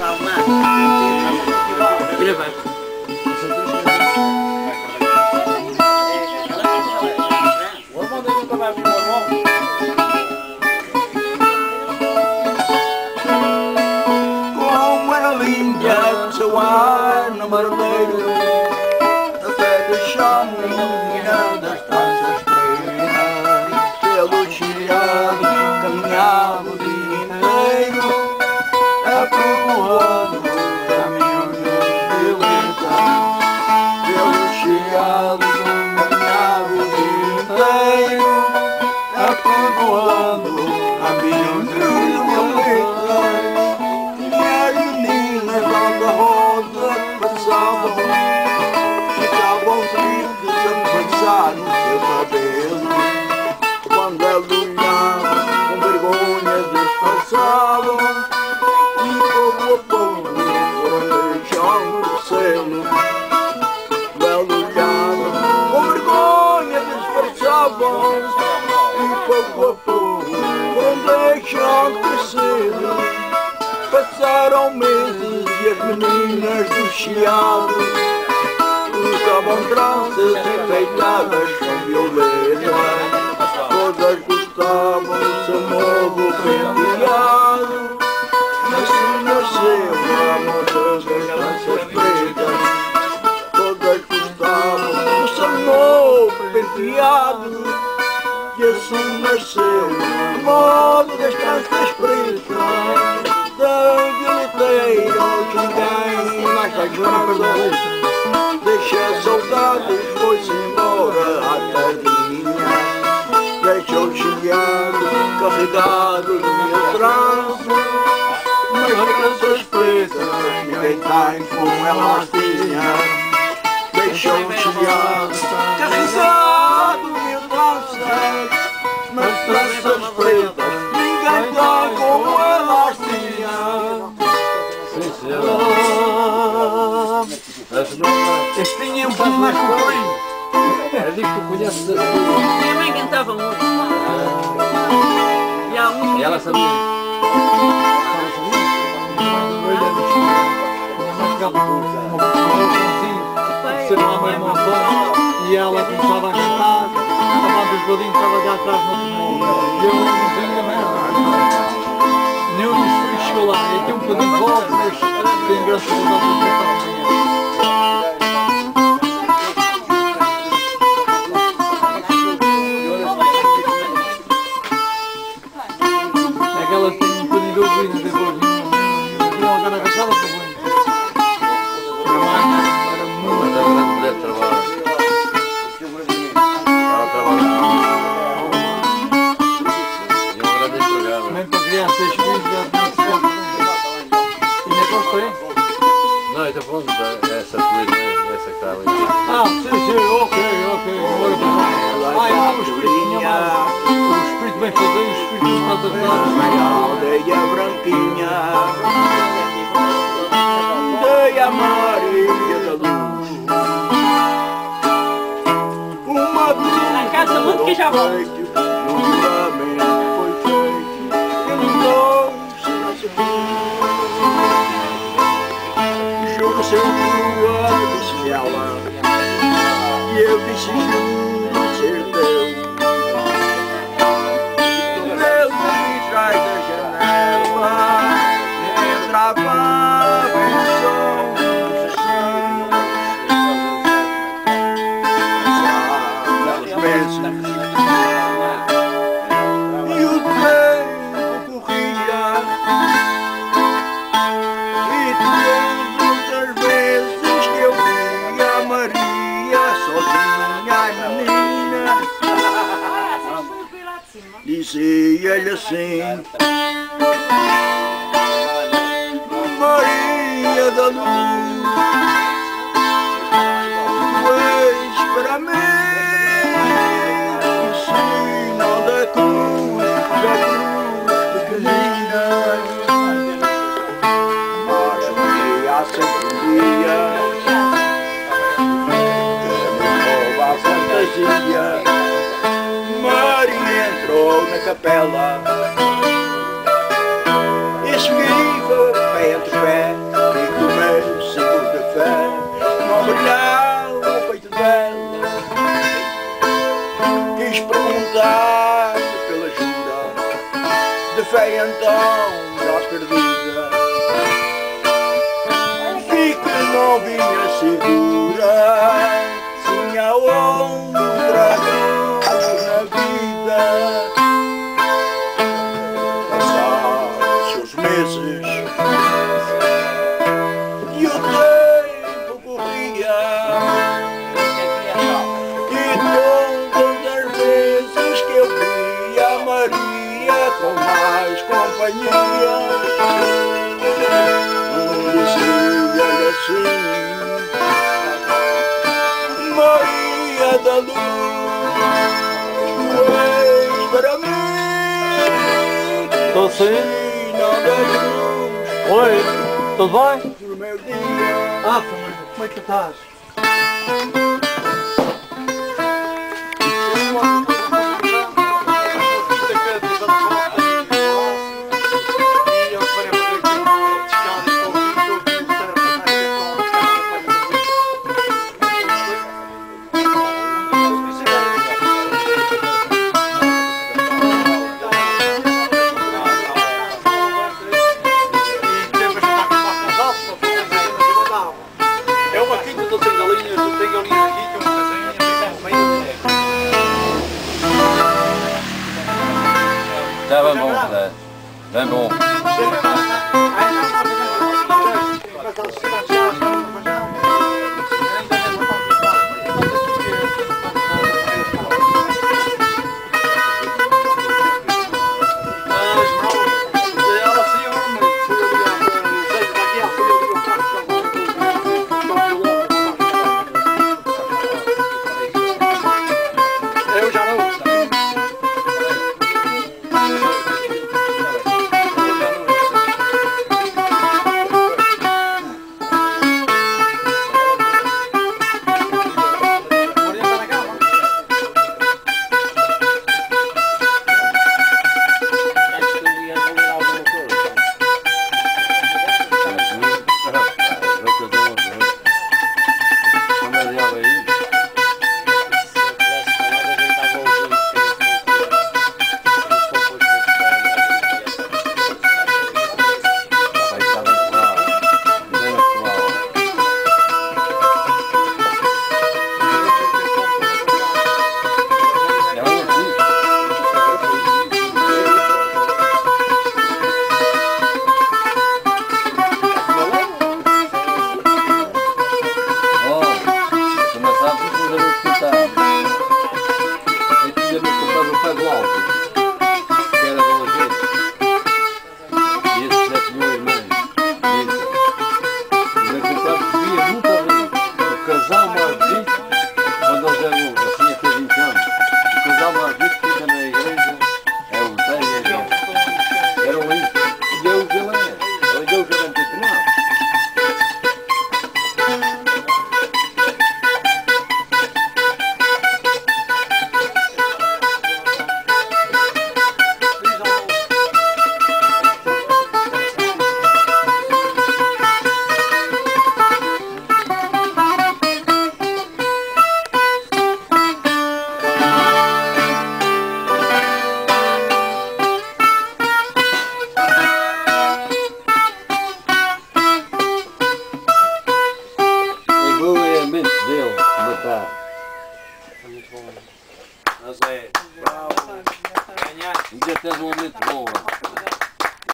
Como era linda o seu ar no marleiro, até deixar-me das taças pretas, pelo chiado caminhava o dia inteiro, aprovoando caminhos de violeta, pelo chiado caminhava o dia inteiro, aprovoando caminhos de violeta. E as meninas lá da roda passavam, ficavam tristes a pensar no seu cabelo. Quando ela olhava, com vergonha disfarçavam, e pouco a pouco foram deixando o selo. Ela olhava, com vergonha disfarçavam, e pouco a pouco foram deixando crescer. Passaram meses e as meninas do chiado usavam tranças enfeitadas com violeta. Todas gostavam do seu novo penteado, assim nasceu a moda das tranças pretas. Todas gostavam do seu novo penteado, e assim nasceu a moda das tranças pretas. Da violeteira ninguém mais faz tranças, deixa saudades, foi-se embora à tardinha. Deixa o chiado carregado de mil tranças, mas tranças pretas ninguém tem como elas tinha. Deixa o chiado carregado de mil tranças, mas tranças pretas ninguém tem como elas tinha. Este tinha um pouco mais comprido. Era disso que tu conheces a sua. Minha mãe cantava muito. E há muito. E ela sabia. Ela sabia. Minha mãe ficava com uma consigo, ser uma mãe montão, e ela começava a cantar, a banda dos godinhos estava já atrás no outro. E eu não tinha merda. Nenhum dos filhos chegou lá. E tinha um bocadinho de voz, mas tem graças a Deus não amanhã. Aquela tem um bocadinho de ouvido, não tem voz. Não, agora agachava para bem. Era muito grande mulher de trabalho. Ela trabalha. E um grande empregado. Nem para criar 6 filhos já tinha que ser. E nem gostei. Não, eu estou falando dessa coisa, essa que está ali. Ah, sim, ok. Ah, o espírito bem fazer, o espírito não está tratado. A aldeia branquinha aldeia Maria da Luz, uma Na casa muito que já vou. um juramento foi feito pelos dois nascidos. Juro ser tua, disse ela, e eu disse juro ser teu. Meu de trás da janela entrava a visão dos sonhos, pelos meses, e o tempo corria, e todas as vezes que eu via Maria sozinha, a menina, dizia-lhe assim: Maria da Luz, tu és para mim o sinal da cruz pequenina. Mas um dia, sempre um dia, que a fantasia, Maria entrou na capela, esquiva, pé entre pé, de fé então já perdida, e que não vinha segura, tinha outra cruz na vida. Passaram-se os meses e o tempo corria, e todas as vezes que eu via a Maria com mais companhia, dizia-lhe assim: Maria da luz, tu és para mim. Estou sim? Sina da cruz. Oi, tudo bem? No meu dia. Ah, família, como é que estás? Já vai bom, né? Vai bom. Muito bom. Mas é, bravo. Ainda tens um momento bom.